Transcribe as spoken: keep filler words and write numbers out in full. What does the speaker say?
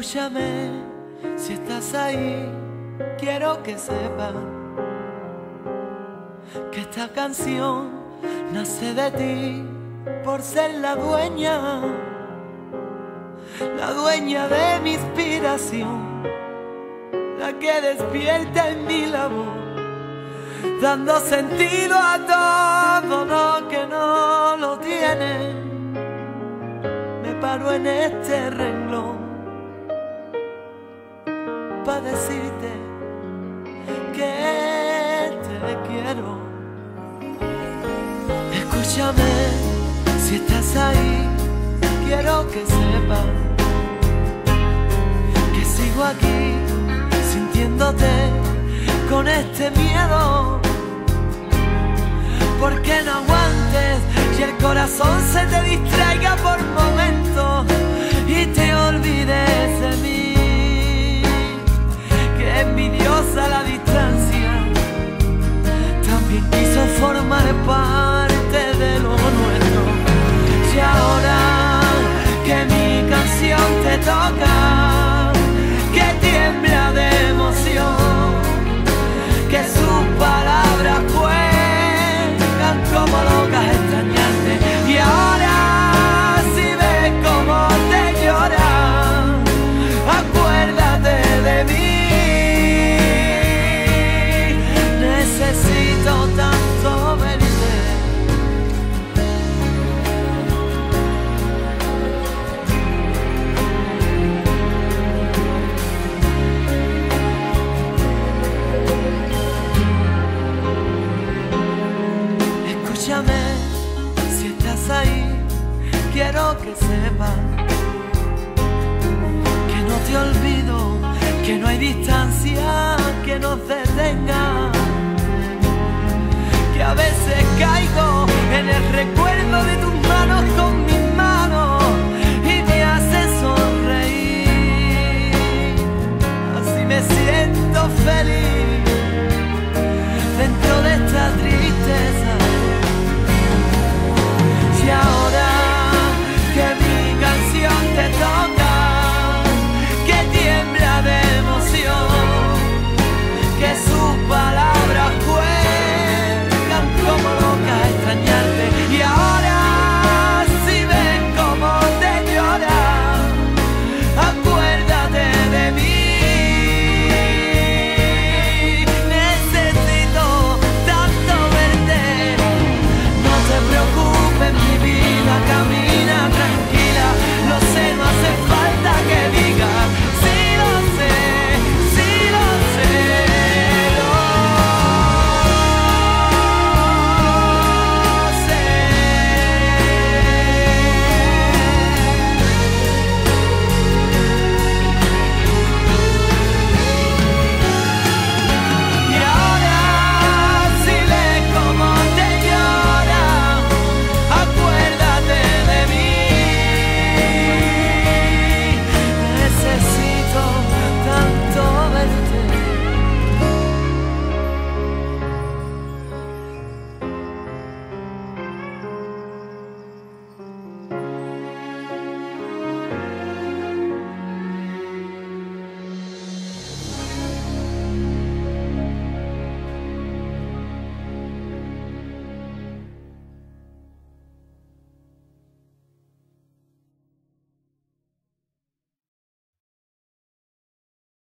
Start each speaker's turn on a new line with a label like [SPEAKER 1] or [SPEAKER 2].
[SPEAKER 1] Escúchame, si estás ahí, quiero que sepas que esta canción nace de ti por ser la dueña, la dueña de mi inspiración, la que despierta en mi la voz, dando sentido a todo lo que no lo tiene. Me paro en este renglón para decirte que te quiero. Escúchame, si estás ahí, quiero que sepas que sigo aquí sintiéndote con este miedo, porque no aguantes y el corazón se te distraiga por momentos y te olvides de mí. Que envidiosa la distancia, también quiso formar parte de lo nuestro. Y ahora que mi canción te toca, que tiembla de emoción, que sus palabras juegan como locas extrañarte. Y ahora si ves cómo te lloran, acuérdate de mí. Necesito tanto verte. Escúchame, si estás ahí, quiero que sepas que no te olvido, que no hay distancia que nos detenga, que a veces caigo en el recuerdo de tus manos con